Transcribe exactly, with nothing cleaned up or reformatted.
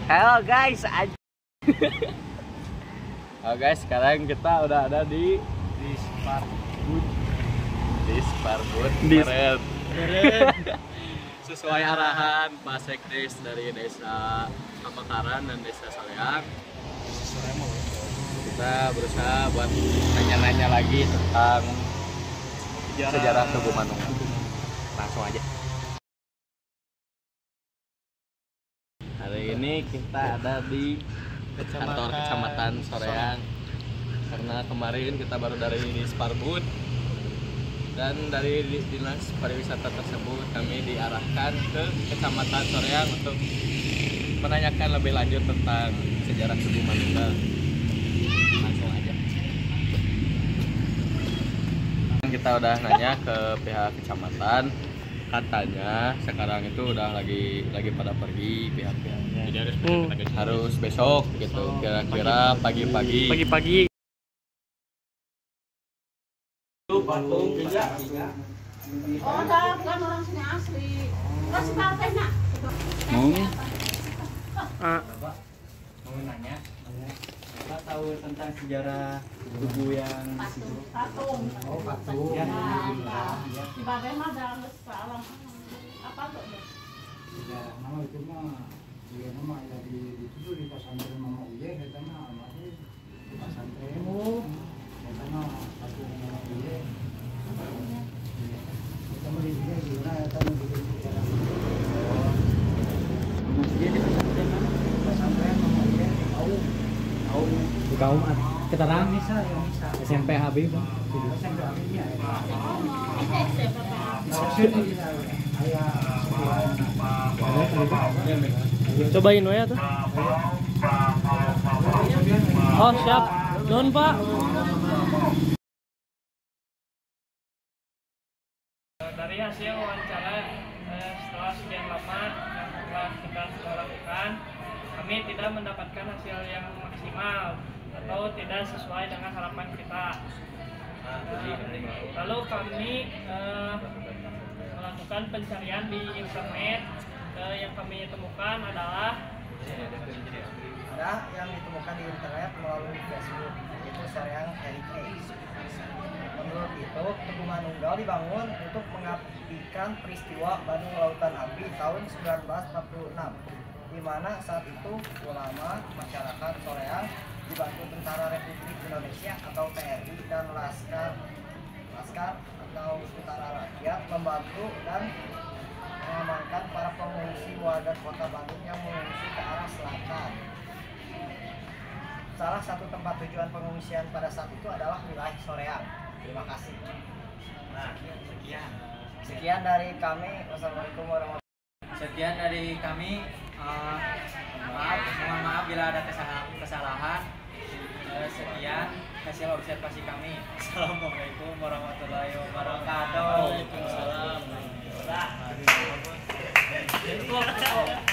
Halo guys, oh guys, sekarang kita udah ada di di Sparbud, di Sparbud, Meren. Sesuai arahan Pak Sekdes dari Desa Pamekaran dan Desa Soleang. Kita berusaha buat nanya-nanya lagi tentang sejarah, sejarah Tugu Manunggal. Langsung aja. Hari ini kita ada di kantor Kecamatan Soreang karena kemarin kita baru dari Sparbud dan dari Dinas Pariwisata tersebut kami diarahkan ke Kecamatan Soreang untuk menanyakan lebih lanjut tentang sejarah Tugu Manunggal. Langsung aja. Kita udah nanya ke pihak kecamatan, katanya sekarang itu udah lagi lagi pada pergi pihak-pihaknya. Jadi harus hmm. harus besok gitu, kira-kira pagi-pagi. Pagi-pagi. Itu patung juga. Oh, dah bukan orang sini asli. Orang sini partai nak. Mau? Ah. Mau nanya? Apa tahu tentang sejarah tugu yang patung? Patung. Oh, patung. Ya. Di Badai mah ada salam. Apa tuh? Ya, nama itu mah dia nama ya di itu di pesantren Mama Uye katanya almarhum di pesantren. Oh, katanya patung Mama Uye. Kita mau di sini gimana ya tahu di sejarah. Oh. Dia di pesantren mana? Pesantren Mama Uye tahu. Tahu. Di kaum keterang Nisa ya Nisa. S M P Habib. S M P Habib ya. Cobain ya tuh. Oh siap, non Pak. Dari hasil wawancara eh, setelah sekian lama yang telah kita sudah lakukan, kami tidak mendapatkan hasil yang maksimal atau tidak sesuai dengan harapan kita. Eh, lalu kami eh, melakukan pencarian di internet. Eh, yang kami temukan adalah ada yang ditemukan di internet melalui Facebook, yaitu Soreang Heritage. Menurut itu, Tugu Manunggal dibangun untuk mengabdikan peristiwa Bandung Lautan Api tahun seribu sembilan ratus empat puluh enam, di mana saat itu ulama masyarakat Soreang dibantu Tentara Republik Indonesia atau T R I dan Laskar Laskar atau Tentara Rakyat membantu dan mengamankan para pengungsi warga kota Bandung yang mengungsi ke arah selatan. Salah satu tempat tujuan pengungsian pada saat itu adalah wilayah Soreang. Terima kasih. Nah, sekian. Sekian dari kami. Wassalamualaikum warahmatullahi wabarakatuh. Sekian dari kami. Uh, maaf, mohon maaf bila ada kesalahan. Uh, sekian hasil observasi kami. Assalamualaikum warahmatullahi wabarakatuh. Waalaikumsalam.